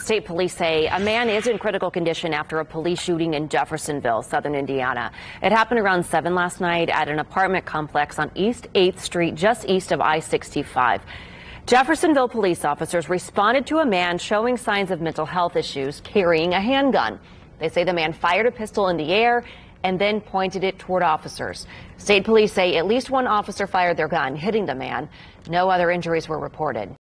State police say a man is in critical condition after a police shooting in Jeffersonville, southern Indiana. It happened around 7 last night at an apartment complex on East 8th Street, just east of I-65. Jeffersonville police officers responded to a man showing signs of mental health issues carrying a handgun. They say the man fired a pistol in the air and then pointed it toward officers. State police say at least one officer fired their gun, hitting the man. No other injuries were reported.